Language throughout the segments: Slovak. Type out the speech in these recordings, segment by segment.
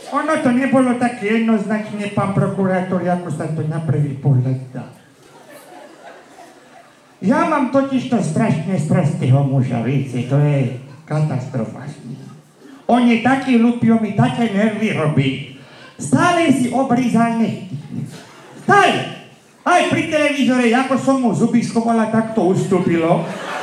Ono to nebolo také jednoznačne, pán prokurátor, ako sa to na prvý pohľad dá. Ja mám totižto strašne sprostého muža, viete, to je katastrofa. On je taký ľupio, mi také nervy robí. Stále si obrízal nechty. Stále. Aj pri televízore, ako som mu zuby schovala, tak to ustúpilo.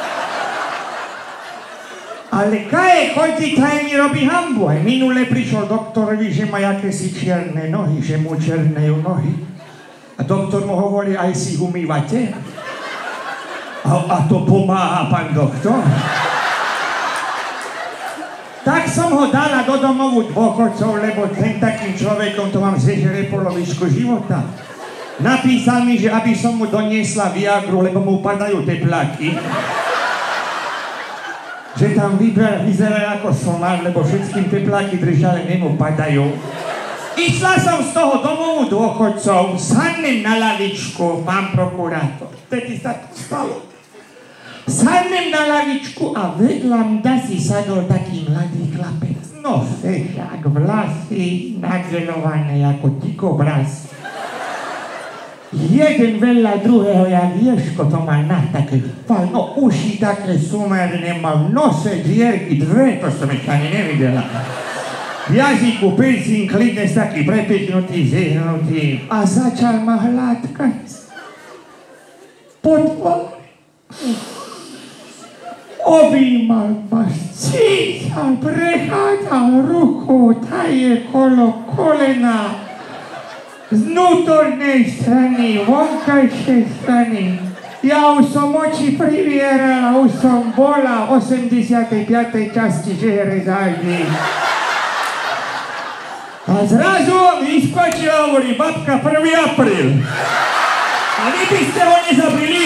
Ale kaje chodí, taj mi robí hambu. Aj minule prišiel doktorovi, že má jakési čierne nohy, že mu černejú nohy. A doktor mu hovorí, aj si umývate? A to pomáha, pán doktor? Tak som ho dala do domovu dôchodcov, lebo ten takým človekom to mám zežere polovičku života. Napísal mi, že aby som mu doniesla Viagru, lebo mu padajú tepláky. Že tam vyzerá ako somár, lebo všetkým tepláky držali, nemu padajú. Išla som z toho domovu dôchodcov, sadnem na lavičku, pán prokurátor. Vtedy sa to stalo. Sadnem na lavičku a vedľa mňa si sadol taký mladý chlapec. No fešák, vlasy nagelované ako dikobraz. Jeden vedľa druhého, jak Ježko to mal na také no uši také sumerne, mal v nose dierky, dve, to som ešte ani nevidela. V jazyku pilsín, klidne taký prepiknutý, zihnutý. A začal ma hladkať. Podpal. Objímal ma, stíhal, prechádzal rukou, taje kolo kolena. Z vnútornej strany, vonkajšej strany. Ja už som oči privierala, už som bola v 85. časti žerezáždy. A zrazu vyskočila, hovorí babka, 1. apríl. A vy by ste ho nezabili?